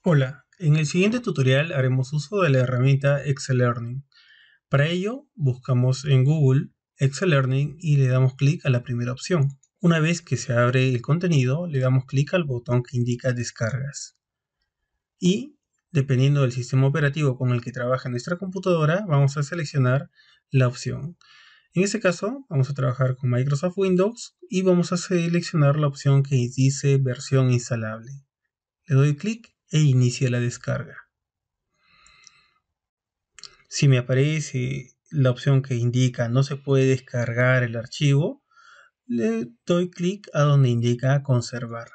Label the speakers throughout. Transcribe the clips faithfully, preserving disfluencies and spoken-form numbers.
Speaker 1: Hola, en el siguiente tutorial haremos uso de la herramienta Excel Learning. Para ello, buscamos en Google Excel Learning y le damos clic a la primera opción. Una vez que se abre el contenido, le damos clic al botón que indica Descargas. Y, dependiendo del sistema operativo con el que trabaja nuestra computadora, vamos a seleccionar la opción. En este caso, vamos a trabajar con Microsoft Windows y vamos a seleccionar la opción que dice versión instalable. Le doy clic e inicia la descarga. Si me aparece la opción que indica no se puede descargar el archivo, le doy clic a donde indica conservar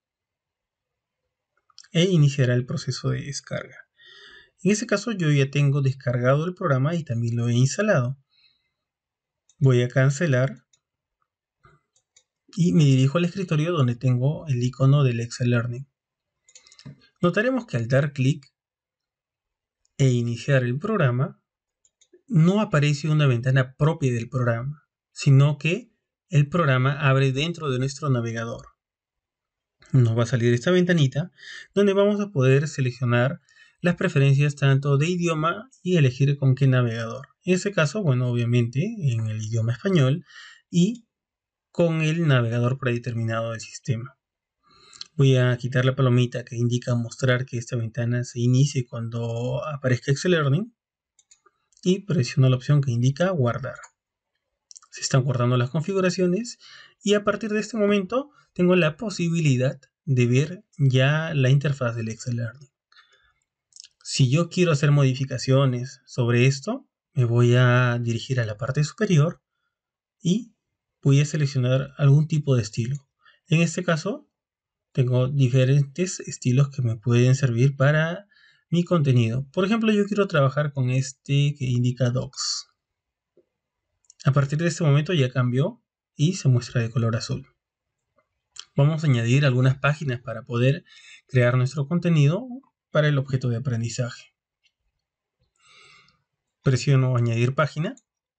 Speaker 1: e iniciará el proceso de descarga. En este caso yo ya tengo descargado el programa y también lo he instalado. Voy a cancelar y me dirijo al escritorio donde tengo el icono del Excel Learning. Notaremos que al dar clic e iniciar el programa, no aparece una ventana propia del programa, sino que el programa abre dentro de nuestro navegador. Nos va a salir esta ventanita donde vamos a poder seleccionar las preferencias tanto de idioma y elegir con qué navegador. En este caso, bueno, obviamente en el idioma español y con el navegador predeterminado del sistema. Voy a quitar la palomita que indica mostrar que esta ventana se inicie cuando aparezca Excel Learning y presiono la opción que indica guardar. Se están guardando las configuraciones y a partir de este momento tengo la posibilidad de ver ya la interfaz del Excel Learning. Si yo quiero hacer modificaciones sobre esto, me voy a dirigir a la parte superior y voy a seleccionar algún tipo de estilo. En este caso, tengo diferentes estilos que me pueden servir para mi contenido. Por ejemplo, yo quiero trabajar con este que indica Docs. A partir de este momento ya cambió y se muestra de color azul. Vamos a añadir algunas páginas para poder crear nuestro contenido para el objeto de aprendizaje. Presiono añadir página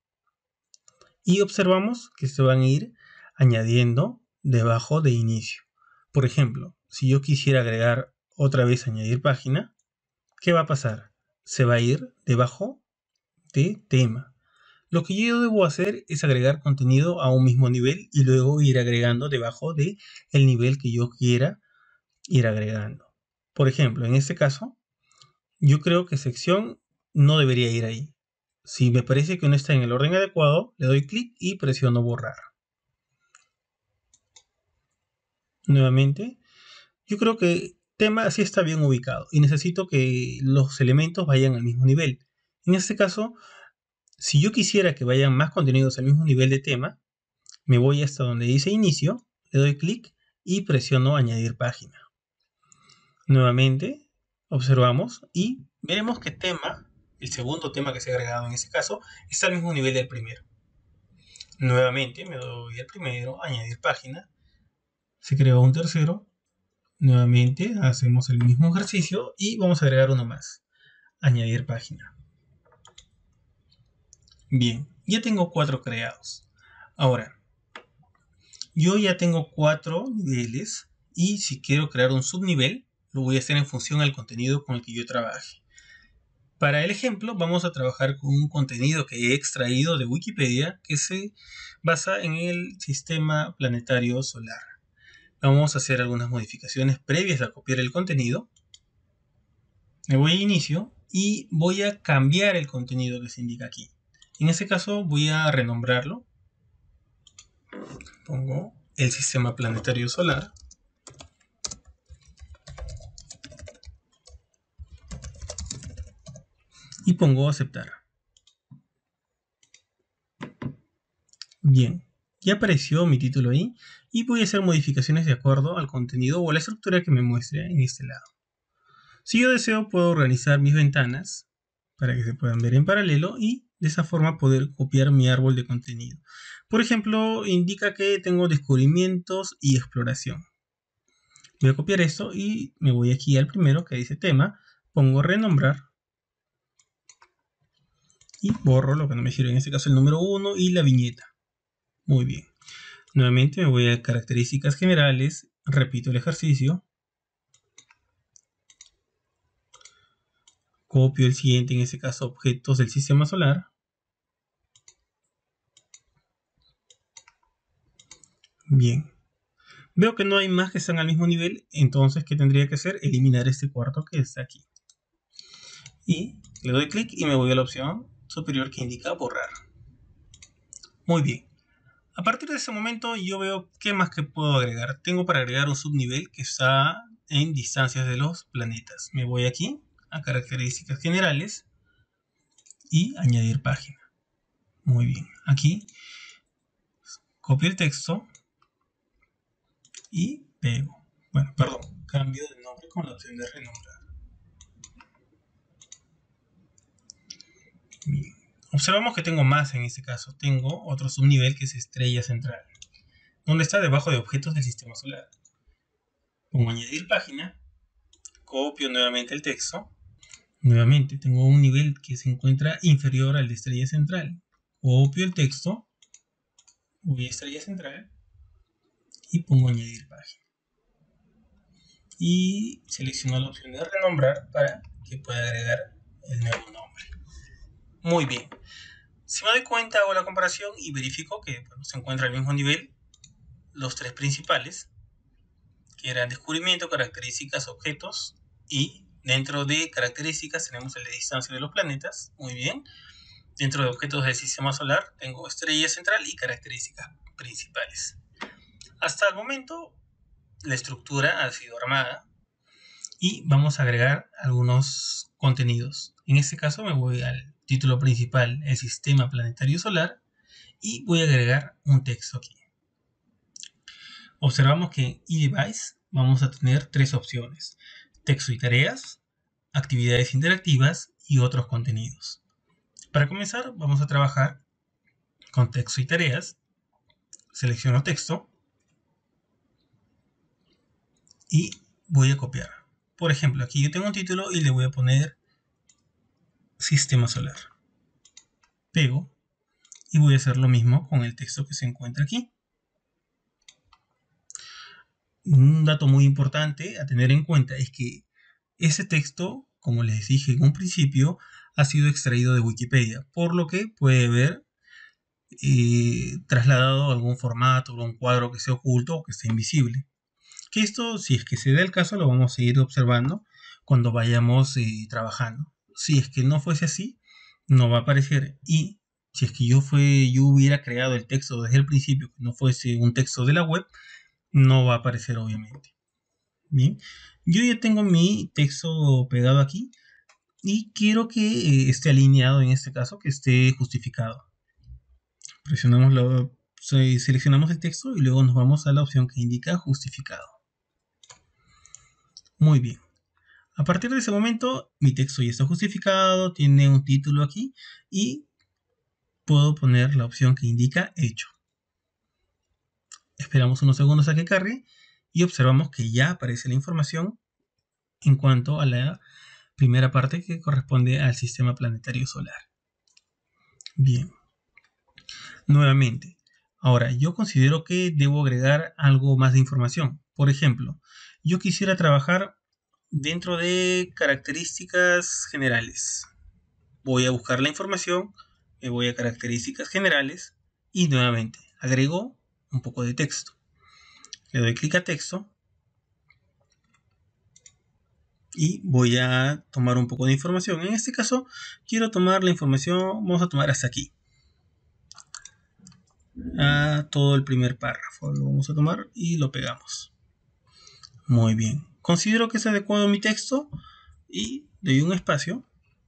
Speaker 1: y observamos que se van a ir añadiendo debajo de inicio. Por ejemplo, si yo quisiera agregar otra vez añadir página, ¿qué va a pasar? Se va a ir debajo de tema. Lo que yo debo hacer es agregar contenido a un mismo nivel y luego ir agregando debajo de el nivel que yo quiera ir agregando. Por ejemplo, en este caso, yo creo que sección no debería ir ahí. Si me parece que no está en el orden adecuado, le doy clic y presiono borrar. Nuevamente, yo creo que tema sí está bien ubicado y necesito que los elementos vayan al mismo nivel. En este caso, si yo quisiera que vayan más contenidos al mismo nivel de tema, me voy hasta donde dice inicio, le doy clic y presiono añadir página. Nuevamente observamos y veremos que tema, el segundo tema que se ha agregado en este caso, está al mismo nivel del primero. Nuevamente me doy al primero, añadir página, se creó un tercero, nuevamente hacemos el mismo ejercicio y vamos a agregar uno más, añadir página. Bien, ya tengo cuatro creados. Ahora, yo ya tengo cuatro niveles y si quiero crear un subnivel, lo voy a hacer en función al contenido con el que yo trabaje. Para el ejemplo, vamos a trabajar con un contenido que he extraído de Wikipedia que se basa en el sistema planetario solar. Vamos a hacer algunas modificaciones previas a copiar el contenido. Me voy a inicio y voy a cambiar el contenido que se indica aquí. En este caso voy a renombrarlo. Pongo el sistema planetario solar. Y pongo aceptar. Bien, ya apareció mi título ahí y voy a hacer modificaciones de acuerdo al contenido o a la estructura que me muestre en este lado. Si yo deseo, puedo organizar mis ventanas para que se puedan ver en paralelo y de esa forma poder copiar mi árbol de contenido. Por ejemplo, indica que tengo descubrimientos y exploración. Voy a copiar esto y me voy aquí al primero que dice tema, pongo renombrar y borro lo que no me sirve, en este caso el número uno y la viñeta. Muy bien. Nuevamente me voy a características generales, repito el ejercicio. Copio el siguiente, en este caso objetos del sistema solar. Bien. Veo que no hay más que están al mismo nivel, entonces ¿qué tendría que hacer? Eliminar este cuarto que está aquí. Y le doy clic y me voy a la opción superior que indica borrar. Muy bien. A partir de ese momento yo veo qué más que puedo agregar. Tengo para agregar un subnivel que está en distancias de los planetas. Me voy aquí a características generales y añadir página. Muy bien. Aquí copio el texto y pego. Bueno, perdón, cambio de nombre con la opción de renombrar. Bien. Observamos que tengo más en este caso. Tengo otro subnivel que es estrella central, donde está debajo de objetos del sistema solar. Pongo añadir página, copio nuevamente el texto. Nuevamente tengo un nivel que se encuentra inferior al de estrella central. Copio el texto, voy a estrella central y pongo añadir página. Y selecciono la opción de renombrar para que pueda agregar el nuevo nombre. Muy bien. Si me doy cuenta, hago la comparación y verifico que bueno, se encuentra al mismo nivel los tres principales, que eran descubrimiento, características, objetos, y dentro de características tenemos el de distancia de los planetas. Muy bien. Dentro de objetos del sistema solar tengo estrella central y características principales. Hasta el momento la estructura ha sido armada y vamos a agregar algunos contenidos. En este caso me voy al título principal, el sistema planetario solar, y voy a agregar un texto aquí. Observamos que en eDevice vamos a tener tres opciones: texto y tareas, actividades interactivas y otros contenidos. Para comenzar vamos a trabajar con texto y tareas. Selecciono texto y voy a copiar. Por ejemplo, aquí yo tengo un título y le voy a poner sistema solar. Pego y voy a hacer lo mismo con el texto que se encuentra aquí. Un dato muy importante a tener en cuenta es que ese texto, como les dije en un principio, ha sido extraído de Wikipedia, por lo que puede haber eh, trasladado a algún formato o un cuadro que esté oculto o que esté invisible. Que esto, si es que se da el caso, lo vamos a ir observando cuando vayamos eh, trabajando. Si es que no fuese así, no va a aparecer. Y si es que yo, fue, yo hubiera creado el texto desde el principio, que no fuese un texto de la web, no va a aparecer obviamente. Bien, yo ya tengo mi texto pegado aquí y quiero que eh, esté alineado, en este caso, que esté justificado. Presionamos la, seleccionamos el texto y luego nos vamos a la opción que indica justificado. Muy bien. A partir de ese momento, mi texto ya está justificado, tiene un título aquí y puedo poner la opción que indica hecho. Esperamos unos segundos a que cargue y observamos que ya aparece la información en cuanto a la primera parte que corresponde al sistema planetario solar. Bien. Nuevamente, ahora yo considero que debo agregar algo más de información. Por ejemplo, yo quisiera trabajar dentro de características generales. Voy a buscar la información, me voy a características generales y nuevamente agrego un poco de texto. Le doy clic a texto y voy a tomar un poco de información. En este caso quiero tomar la información, vamos a tomar hasta aquí, a todo el primer párrafo. Lo vamos a tomar y lo pegamos. Muy bien. Considero que es adecuado mi texto y doy un espacio.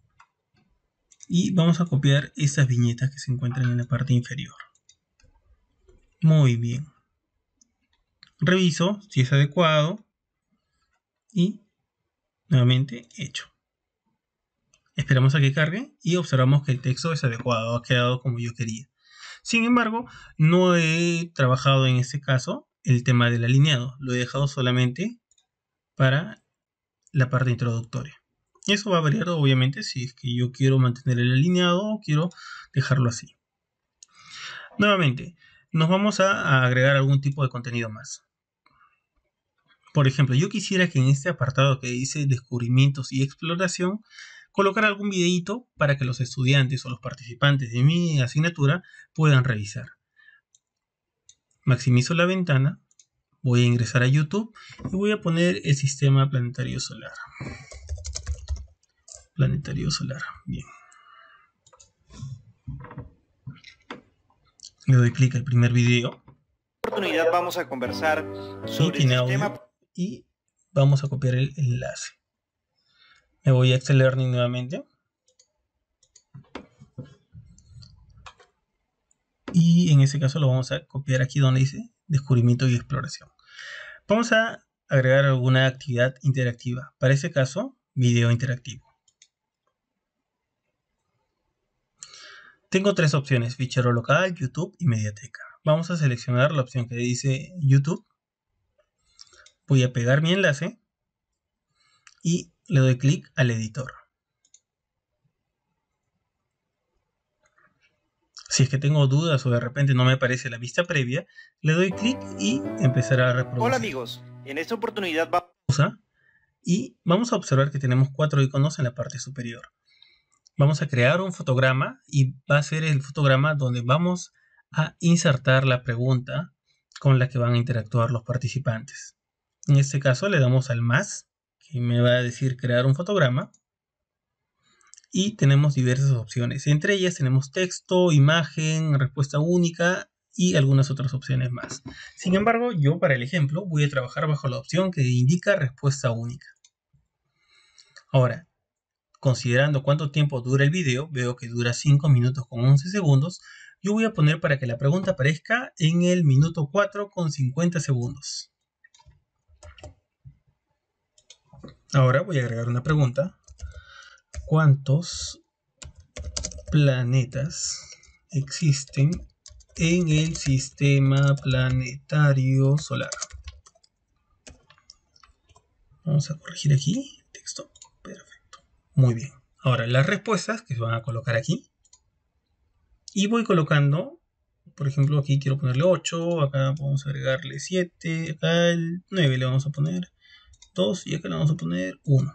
Speaker 1: Y vamos a copiar estas viñetas que se encuentran en la parte inferior. Muy bien. Reviso si es adecuado. Y nuevamente hecho. Esperamos a que cargue y observamos que el texto es adecuado. Ha quedado como yo quería. Sin embargo, no he trabajado en este caso el tema del alineado. Lo he dejado solamente para la parte introductoria. Eso va a variar obviamente si es que yo quiero mantener el alineado o quiero dejarlo así. Nuevamente, nos vamos a agregar algún tipo de contenido más. Por ejemplo, yo quisiera que en este apartado que dice descubrimientos y exploración colocar algún videíto para que los estudiantes o los participantes de mi asignatura puedan revisar. Maximizo la ventana, voy a ingresar a YouTube y voy a poner el sistema planetario solar. Planetario solar, bien. Le doy clic al primer video.
Speaker 2: En esta oportunidad vamos a conversar sobre
Speaker 1: y
Speaker 2: el sistema
Speaker 1: audio, y vamos a copiar el enlace. Me voy a Excel Learning nuevamente. Y en este caso lo vamos a copiar aquí donde dice descubrimiento y exploración. Vamos a agregar alguna actividad interactiva. Para este caso, video interactivo. Tengo tres opciones: fichero local, YouTube y mediateca. Vamos a seleccionar la opción que dice YouTube. Voy a pegar mi enlace y le doy clic al editor. Si es que tengo dudas o de repente no me aparece la vista previa, le doy clic y empezará a reproducir.
Speaker 2: Hola amigos, en esta oportunidad va...
Speaker 1: Y vamos a observar que tenemos cuatro iconos en la parte superior. Vamos a crear un fotograma y va a ser el fotograma donde vamos a insertar la pregunta con la que van a interactuar los participantes. En este caso le damos al más, que me va a decir crear un fotograma. Y tenemos diversas opciones. Entre ellas tenemos texto, imagen, respuesta única y algunas otras opciones más. Sin embargo, yo para el ejemplo voy a trabajar bajo la opción que indica respuesta única. Ahora, considerando cuánto tiempo dura el video, veo que dura cinco minutos con once segundos. Yo voy a poner para que la pregunta aparezca en el minuto cuatro con cincuenta segundos. Ahora voy a agregar una pregunta. ¿Cuántos planetas existen en el sistema planetario solar? Vamos a corregir aquí el texto. Perfecto. Muy bien. Ahora las respuestas que se van a colocar aquí. Y voy colocando, por ejemplo, aquí quiero ponerle ocho, acá vamos a agregarle siete, acá el nueve le vamos a poner dos y acá le vamos a poner uno.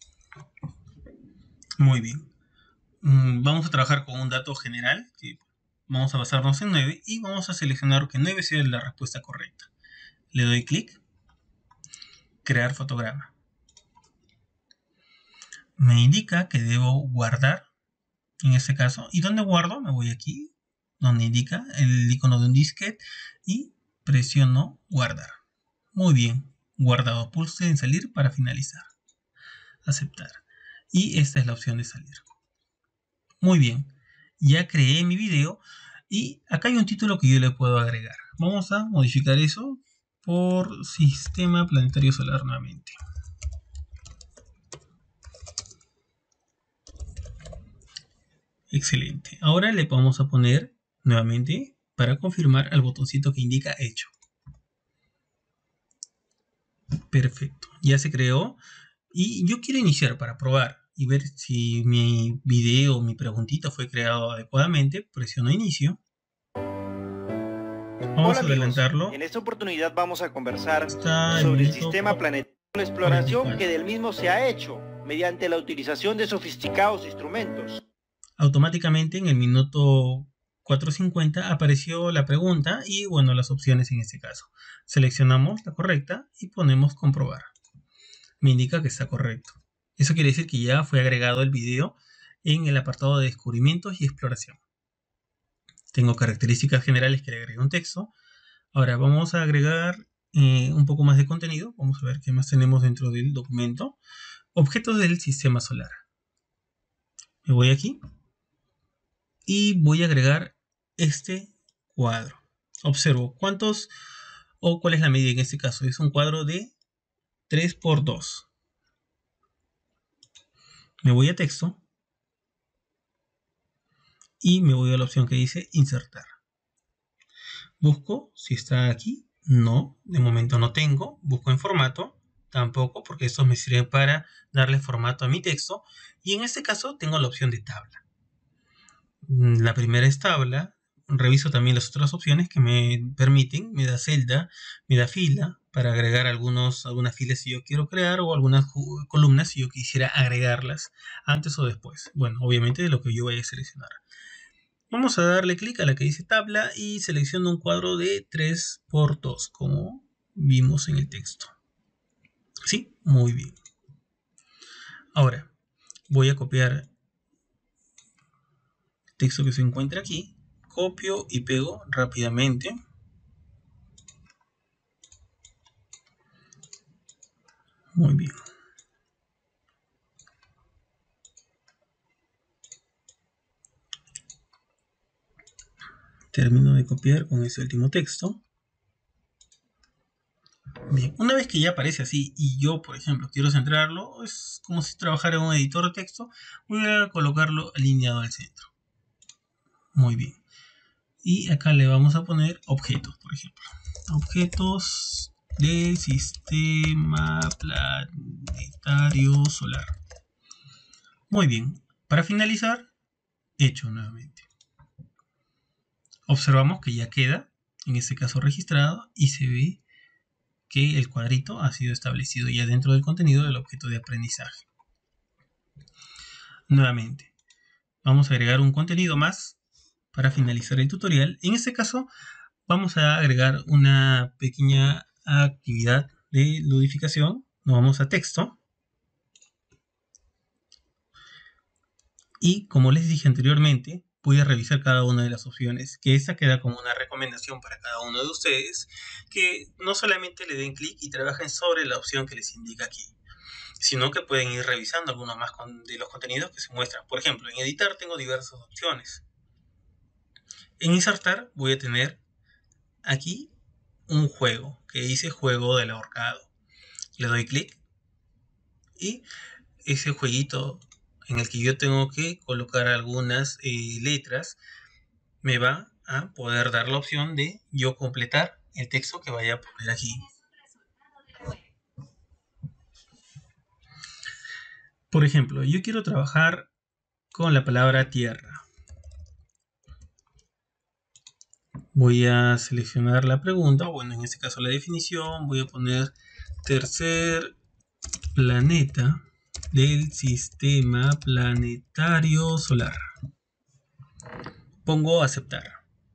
Speaker 1: Muy bien. Vamos a trabajar con un dato general, que vamos a basarnos en nueve, y vamos a seleccionar que nueve sea la respuesta correcta. Le doy clic, crear fotograma. Me indica que debo guardar, en este caso, y donde guardo, me voy aquí, donde indica el icono de un disquete, y presiono guardar. Muy bien, guardado. Pulse en salir para finalizar. Aceptar. Y esta es la opción de salir. Muy bien, ya creé mi video y acá hay un título que yo le puedo agregar. Vamos a modificar eso por sistema planetario solar nuevamente. Excelente. Ahora le vamos a poner nuevamente para confirmar al botoncito que indica hecho. Perfecto, ya se creó y yo quiero iniciar para probar y ver si mi video, mi preguntita fue creado adecuadamente. Presiono inicio. Vamos
Speaker 2: Hola,
Speaker 1: a adelantarlo.
Speaker 2: Amigos. En esta oportunidad vamos a conversar
Speaker 1: Está
Speaker 2: sobre el
Speaker 1: el
Speaker 2: sistema planetario de exploración que del mismo se ha hecho mediante la utilización de sofisticados instrumentos.
Speaker 1: Automáticamente en el minuto cuatro cincuenta apareció la pregunta y bueno, las opciones en este caso. Seleccionamos la correcta y ponemos comprobar. Me indica que está correcto. Eso quiere decir que ya fue agregado el video en el apartado de descubrimientos y exploración. Tengo características generales que le agregué un texto. Ahora vamos a agregar eh, un poco más de contenido. Vamos a ver qué más tenemos dentro del documento. Objetos del sistema solar. Me voy aquí y voy a agregar este cuadro. Observo cuántos o cuál es la medida en este caso. Es un cuadro de tres por dos. Me voy a texto y me voy a la opción que dice insertar. Busco si está aquí. No, de momento no tengo. Busco en formato. Tampoco, porque esto me sirve para darle formato a mi texto. Y en este caso tengo la opción de tabla. La primera es tabla. reviso también las otras opciones que me permiten, me da celda, me da fila para agregar algunos, algunas filas si yo quiero crear o algunas columnas si yo quisiera agregarlas antes o después. Bueno, obviamente de lo que yo vaya a seleccionar. Vamos a darle clic a la que dice tabla y selecciono un cuadro de tres por dos, como vimos en el texto. ¿Sí? Muy bien. Ahora, voy a copiar el texto que se encuentra aquí. Copio y pego rápidamente. Muy bien. Termino de copiar con ese último texto. Bien, una vez que ya aparece así y yo, por ejemplo, quiero centrarlo, es como si trabajara en un editor de texto, voy a colocarlo alineado al centro. Muy bien. Y acá le vamos a poner objetos, por ejemplo. Objetos del sistema planetario solar. Muy bien. Para finalizar, hecho nuevamente. Observamos que ya queda, en este caso registrado, y se ve que el cuadrito ha sido establecido ya dentro del contenido del objeto de aprendizaje. Nuevamente, vamos a agregar un contenido más para finalizar el tutorial. En este caso, vamos a agregar una pequeña actividad de ludificación. Nos vamos a texto. Y como les dije anteriormente, voy a revisar cada una de las opciones, que esta queda como una recomendación para cada uno de ustedes, que no solamente le den clic y trabajen sobre la opción que les indica aquí, sino que pueden ir revisando algunos más de los contenidos que se muestran. Por ejemplo, en editar tengo diversas opciones. En insertar voy a tener aquí un juego, que dice juego del ahorcado. Le doy clic y ese jueguito en el que yo tengo que colocar algunas eh, letras, me va a poder dar la opción de yo completar el texto que vaya a poner aquí. Por ejemplo, yo quiero trabajar con la palabra tierra. Voy a seleccionar la pregunta, bueno, en este caso la definición, voy a poner tercer planeta del sistema planetario solar. Pongo aceptar.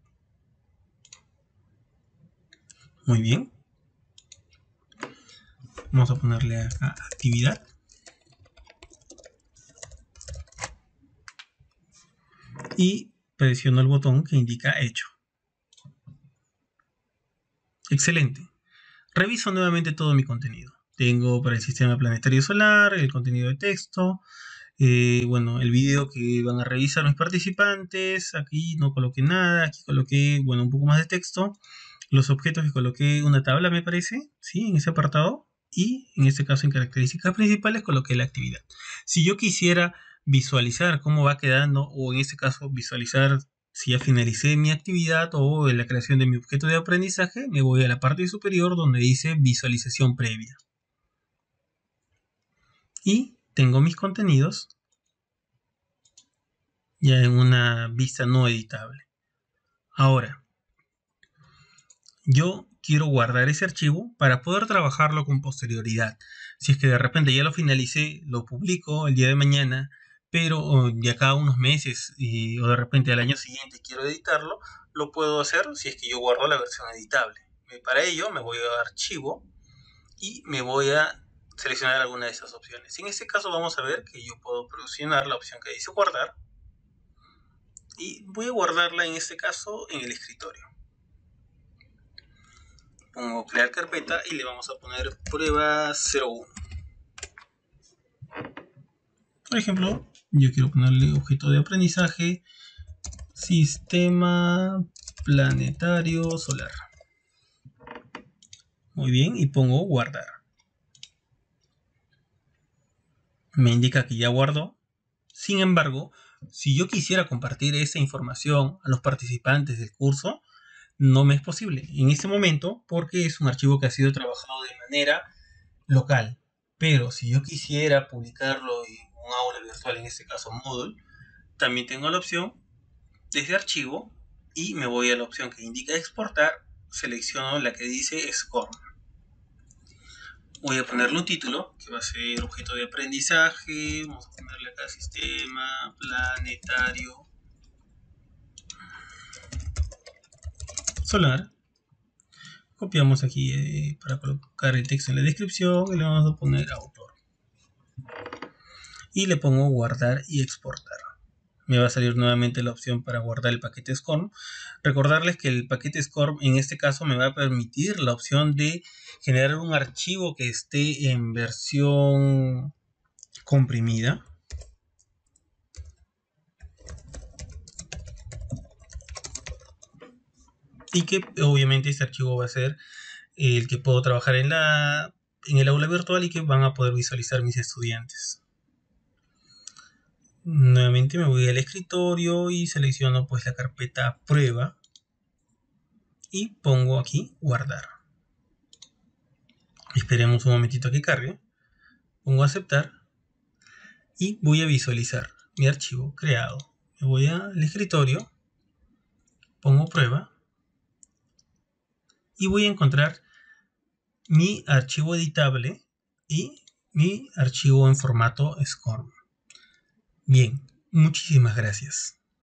Speaker 1: Muy bien. Vamos a ponerle acá actividad. Y presiono el botón que indica hecho. Excelente. Reviso nuevamente todo mi contenido. Tengo para el sistema planetario solar, el contenido de texto, eh, bueno, el video que van a revisar mis participantes. Aquí no coloqué nada, aquí coloqué, bueno, un poco más de texto. Los objetos que coloqué una tabla, me parece, ¿sí? En ese apartado. Y en este caso, en características principales, coloqué la actividad. Si yo quisiera visualizar cómo va quedando, o en este caso, visualizar si ya finalicé mi actividad o la creación de mi objeto de aprendizaje, me voy a la parte superior donde dice visualización previa. Y tengo mis contenidos ya en una vista no editable. Ahora, yo quiero guardar ese archivo para poder trabajarlo con posterioridad. Si es que de repente ya lo finalicé, lo publico el día de mañana, pero de acá a unos meses y, o de repente al año siguiente quiero editarlo, lo puedo hacer si es que yo guardo la versión editable. Para ello me voy a archivo y me voy a seleccionar alguna de esas opciones. En este caso vamos a ver que yo puedo presionar la opción que dice guardar y voy a guardarla en este caso en el escritorio. Pongo crear carpeta y le vamos a poner prueba cero uno. Por ejemplo, yo quiero ponerle objeto de aprendizaje sistema planetario solar. Muy bien, y pongo guardar. Me indica que ya guardó. Sin embargo, si yo quisiera compartir esa información a los participantes del curso, no me es posible en este momento porque es un archivo que ha sido trabajado de manera local. Pero si yo quisiera publicarlo en un aula virtual, en este caso Moodle, también tengo la opción desde archivo y me voy a la opción que indica exportar, selecciono la que dice SCORM. Voy a ponerle un título que va a ser objeto de aprendizaje. Vamos a ponerle acá sistema planetario solar. Copiamos aquí eh, para colocar el texto en la descripción y le vamos a poner autor. Y le pongo guardar y exportar. Me va a salir nuevamente la opción para guardar el paquete SCORM. Recordarles que el paquete SCORM en este caso me va a permitir la opción de generar un archivo que esté en versión comprimida. Y que obviamente este archivo va a ser el que puedo trabajar en, la, en el aula virtual y que van a poder visualizar mis estudiantes. Nuevamente me voy al escritorio y selecciono pues la carpeta prueba y pongo aquí guardar. Esperemos un momentito a que cargue. Pongo aceptar y voy a visualizar mi archivo creado. Me voy al escritorio, pongo prueba y voy a encontrar mi archivo editable y mi archivo en formato SCORM. Bien, muchísimas gracias.